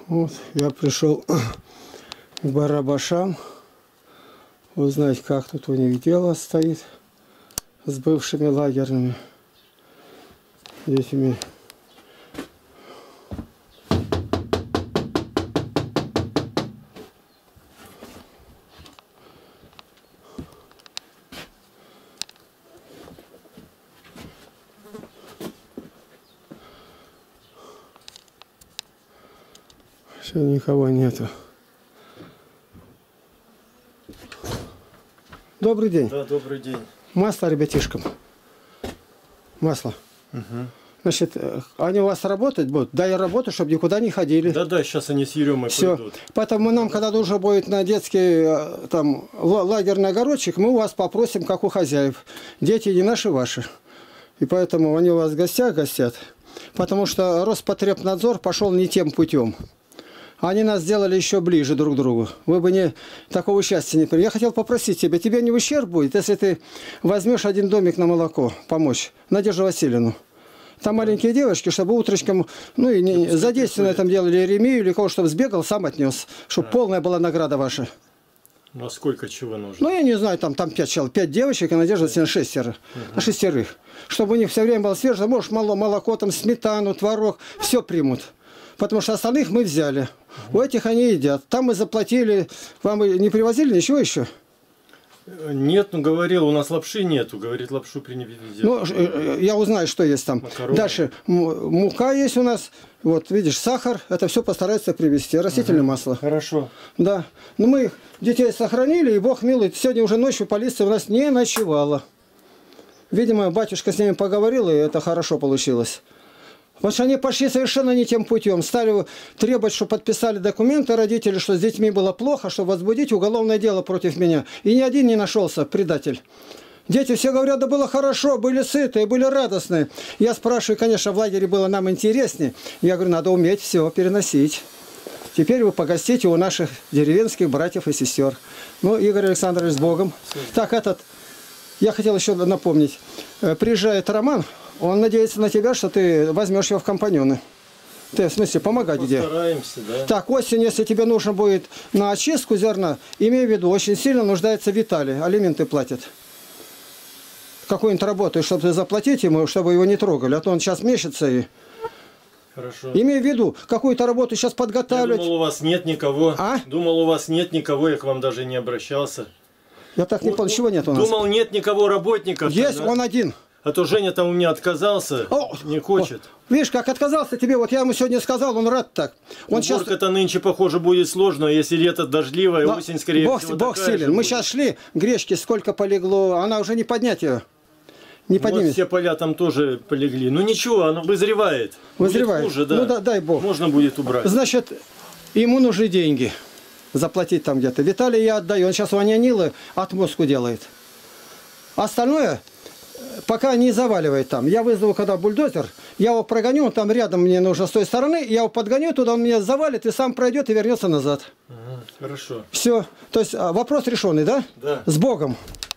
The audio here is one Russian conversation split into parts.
Вот, я пришел к барабашам узнать, как тут у них дело стоит с бывшими лагерными детьми. Все, никого нету. Добрый день. Да, добрый день. Масло ребятишкам. Масло. Угу. Значит, они у вас работать будут? Дай работу, чтобы никуда не ходили. Да, сейчас они с Еремой Все. придут. Поэтому нам, когда нужно будет на детский там лагерный огородчик, мы у вас попросим, как у хозяев. Дети не наши, ваши. И поэтому они у вас в гостях гостят. Потому что Роспотребнадзор пошел не тем путем. Они нас сделали еще ближе друг к другу. Вы бы не такого счастья не приняли. Я хотел попросить тебя, тебе не в ущерб будет, если ты возьмешь один домик на молоко, помочь Надежду Васильевну. Там маленькие девочки, чтобы утречком, ну и не, задействованно там делали Еремию или кого, чтобы сбегал, сам отнес. Чтобы полная была награда ваша. Ну а сколько чего нужно? Ну я не знаю, там 5 человек, 5 девочек, и Надежда Васильевна 6. На 6. Чтобы у них все время было свежее, может молоко, там сметану, творог, все примут. Потому что остальных мы взяли. У этих они едят. Там мы заплатили. Вам не привозили ничего еще? Нет, ну говорил, у нас лапши нету. Говорит, лапшу принесите. Ну, я узнаю, что есть там. Макароны. Дальше. Мука есть у нас. Вот, видишь, сахар. Это все постараются привезти. Растительное масло. Хорошо. Да. Но мы их, детей сохранили, и Бог милует. Сегодня уже ночью полиция у нас не ночевала. Видимо, батюшка с ними поговорил, и это хорошо получилось. Потому что они пошли совершенно не тем путем. Стали требовать, чтобы подписали документы родители, что с детьми было плохо, чтобы возбудить уголовное дело против меня. И ни один не нашелся, предатель. Дети все говорят, да было хорошо, были сытые, были радостные. Я спрашиваю, конечно, в лагере было нам интереснее. Я говорю, надо уметь все переносить. Теперь вы погостите у наших деревенских братьев и сестер. Ну, Игорь Александрович, с Богом. Так, я хотел еще напомнить. Приезжает Роман. Он надеется на тебя, что ты возьмешь его в компаньоны. Ты, в смысле, помогать где? Постараемся, да. Так, осень, если тебе нужно будет на очистку зерна, имей в виду, очень сильно нуждается Виталий. Алименты платит. Какую-нибудь работу, чтобы заплатить ему, чтобы его не трогали. А то он сейчас мечется и... Хорошо. Имей в виду, какую-то работу сейчас подготавливать. Я думал, у вас нет никого. А? Думал, у вас нет никого, я к вам даже не обращался. Я так не понял, чего нет у нас? Думал, нет никого работников. Есть, да? он один. А то Женя там у меня отказался, не хочет. Видишь, как отказался тебе, вот я ему сегодня сказал, он рад так. Он сейчас... Уборка-то нынче, похоже, будет сложно, если лето дождливое, Но осень, скорее Бог, всего, Бог такая силен. же Мы будет. сейчас шли, гречки сколько полегло, она уже не поднять ее. Не Вот поднимет. все поля там тоже полегли. Ну ничего, оно вызревает. Вызревает. Будет хуже, да. Ну да, дай Бог. Можно будет убрать. Значит, ему нужны деньги. Заплатить там где-то. Виталий я отдаю. Он сейчас у Анянилы отмостку делает. Остальное... Пока не заваливает там. Я вызову, когда бульдозер, я его прогоню, он там рядом мне нужно с той стороны, я его подгоню, туда он меня завалит и сам пройдет и вернется назад. Ага, хорошо. Все. То есть вопрос решенный, да? Да. С Богом.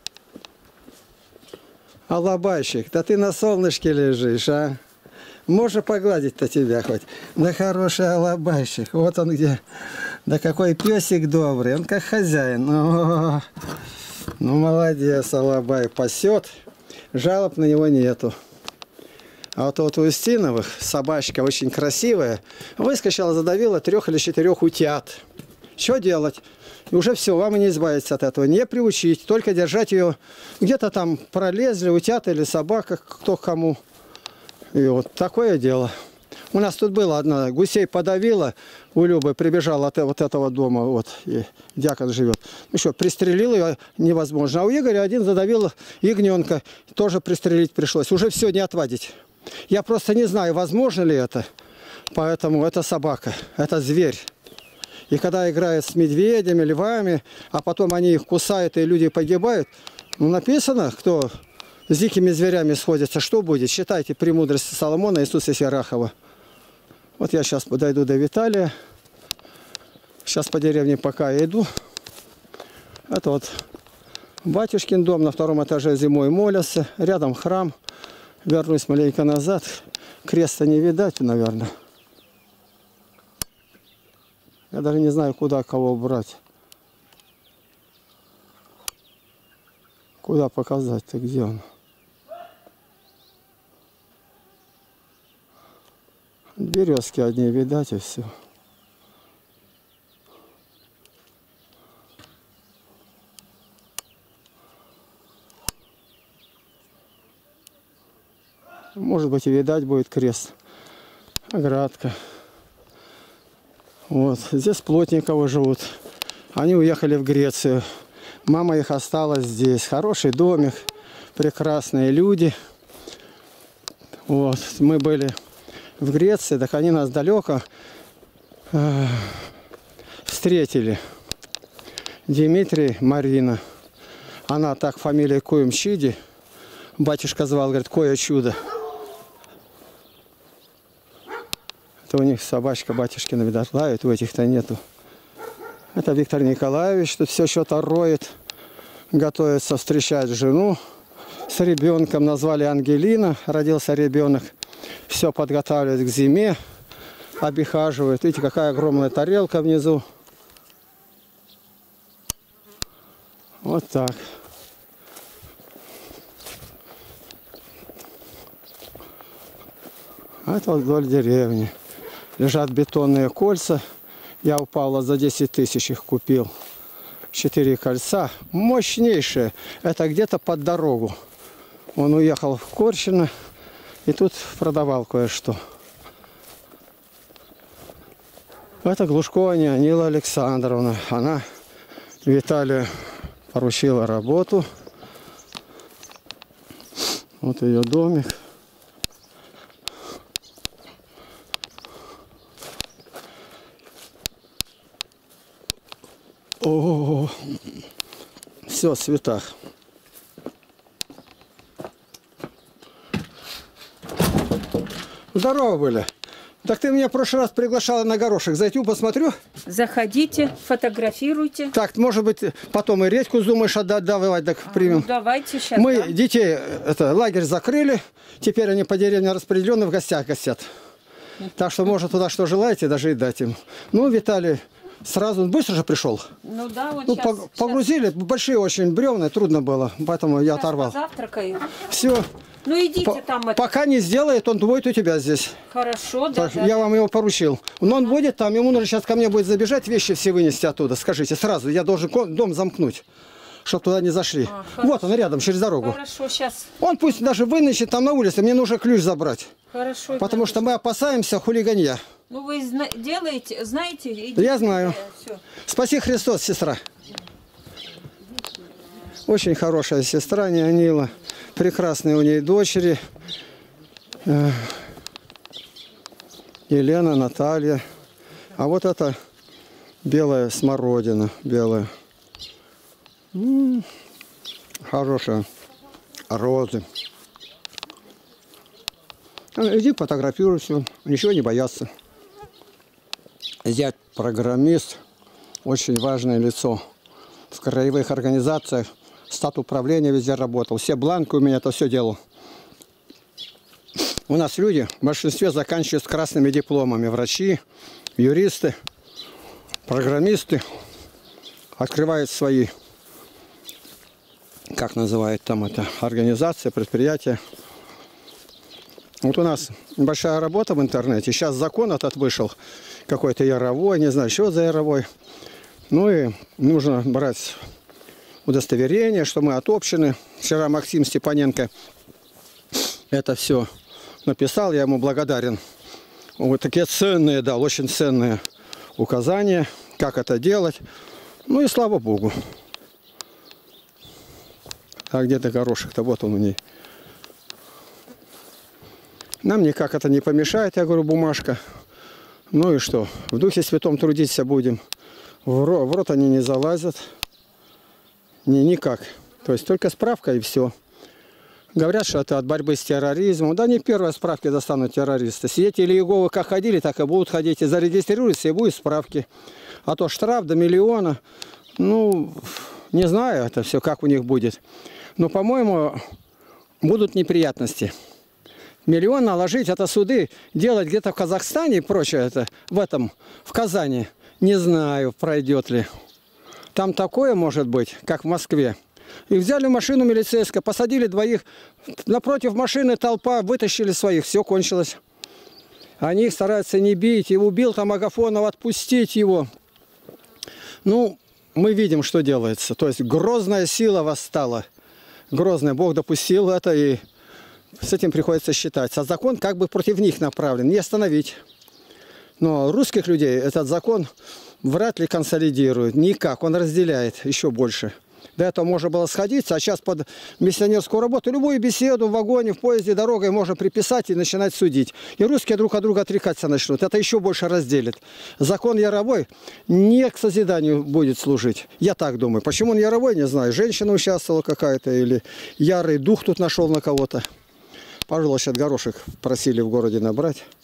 Алабайщик, да ты на солнышке лежишь, а? Можно погладить-то тебя хоть. Да хороший алабайщик. Вот он где. Да какой песик добрый. Он как хозяин. О, ну молодец, алабай. Пасет. Жалоб на него нету. А вот у Устиновых собачка очень красивая. Выскочила, задавила 3 или 4 утят. Что делать? И уже все, вам и не избавиться от этого. Не приучить, только держать ее. Где-то там пролезли утята или собака, кто к кому. И вот такое дело. У нас тут было одна, гусей подавила, у Любы прибежала от вот этого дома, вот, и дьякон живет. Ну что, пристрелил ее невозможно. А у Игоря один задавил ягненка, тоже пристрелить пришлось. Уже все не отводить. Я просто не знаю, возможно ли это. Поэтому это собака, это зверь. И когда играют с медведями, львами, а потом они их кусают и люди погибают, ну написано, кто с дикими зверями сходится, что будет? Считайте премудрости Соломона Иисуса Сирахова. Вот я сейчас подойду до Виталия. Сейчас по деревне пока я иду. Это вот батюшкин дом, на 2-м этаже зимой молятся. Рядом храм. Вернусь маленько назад. Креста не видать, наверное. Я даже не знаю, куда кого брать. Куда показать-то, где он? Березки одни, видать, и все. Может быть, и видать будет крест. Оградка. Вот. Здесь Плотниковы живут. Они уехали в Грецию. Мама их осталась здесь. Хороший домик. Прекрасные люди. Вот. Мы были в Греции, так они нас далеко встретили. Дмитрий, Марина. Она так фамилия Куемщиди. Батюшка звал, говорит, кое чудо. Это у них собачка батюшкина, видать, лает, у этих-то нету. Это Виктор Николаевич, тут все что-то роет. Готовится встречать жену с ребенком. Назвали Ангелина, родился ребенок. Все подготавливает к зиме, обихаживает. Видите, какая огромная тарелка внизу. Вот так. Это вот вдоль деревни. Лежат бетонные кольца. Я у Павла за 10 тысяч их купил. 4 кольца. Мощнейшие. Это где-то под дорогу. Он уехал в Корчино. И тут продавал кое-что. Это Глушкова Нила Александровна. Она Виталию поручила работу. Вот ее домик. О, все в цветах. Здорово были. Так ты меня в прошлый раз приглашала на горошек. Зайду, посмотрю. Заходите, фотографируйте. Так, может быть, потом и редьку думаешь отдавать, так примем. Ну, давайте сейчас. Мы да. детей, лагерь закрыли. Теперь они по деревне распределены, в гостях гостят. Так что, может, туда что желаете, даже и дать им. Ну, Виталий сразу, быстро же пришел. Ну да, вот Ну, сейчас, погрузили, большие очень бревна, трудно было, поэтому я оторвал. Завтракаю. Все. Ну идите там. Пока не сделает, он будет у тебя здесь. Хорошо, да, Так, да. я вам его поручил. Но он будет там, ему нужно сейчас ко мне будет забежать, вещи все вынести оттуда. Скажите, сразу, я должен дом замкнуть, чтобы туда не зашли. Вот он рядом, через дорогу. Хорошо, сейчас. Он пусть даже вынесет там на улице, мне нужно ключ забрать. Хорошо. Потому что мы опасаемся хулиганья. Ну вы делаете, знаете? Идите. Я знаю. Всё. Спаси Христос, сестра. Очень хорошая сестра, Нила. Прекрасные у ней дочери. Елена, Наталья. А вот это белая смородина. Белая. Хорошая. Розы. Иди фотографируй все. Ничего не бояться. Зять программист. Очень важное лицо. В краевых организациях. Стат управления везде работал. Все бланки у меня это все делал. У нас люди в большинстве заканчивают с красными дипломами. Врачи, юристы, программисты. Открывают свои, как называют там это, организации, предприятия. Вот у нас большая работа в интернете. Сейчас закон этот вышел. Какой-то яровой, не знаю, что за яровой. Ну и нужно брать удостоверение, что мы от общины. Вчера Максим Степаненко это все написал, я ему благодарен. Вот такие ценные, дал, очень ценные указания, как это делать. Ну и слава Богу. А где-то горошек-то, вот он у ней. Нам никак это не помешает, я говорю, бумажка. Ну и что, в Духе Святом трудиться будем. В рот они не залазят. Никак. То есть только справка и все. Говорят, что это от борьбы с терроризмом. Да не первая справки достанут террористы. Свидетели Иеговы как ходили, так и будут ходить. И зарегистрируются, и будут справки. А то штраф до 1 миллиона. Ну, не знаю это все, как у них будет. Но, по-моему, будут неприятности. Миллион наложить, это суды делать где-то в Казахстане и прочее, это в Казани. Не знаю, пройдет ли. Там такое может быть, как в Москве. И взяли машину милицейскую, посадили двоих, напротив машины толпа, вытащили своих, все кончилось. Они их стараются не бить, и убил там Агафонова, отпустить его. Ну, мы видим, что делается. То есть грозная сила восстала. Грозная, Бог допустил это, и с этим приходится считать. А закон как бы против них направлен, не остановить. Но русских людей этот закон вряд ли консолидирует. Никак, он разделяет еще больше. До этого можно было сходиться, а сейчас под миссионерскую работу любую беседу в вагоне, в поезде, дорогой можно приписать и начинать судить. И русские друг от друга отрекаться начнут. Это еще больше разделит. Закон яровой не к созиданию будет служить. Я так думаю. Почему он яровой, не знаю. Женщина участвовала какая-то или ярый дух тут нашел на кого-то. Пожалуйста, горошек просили в городе набрать.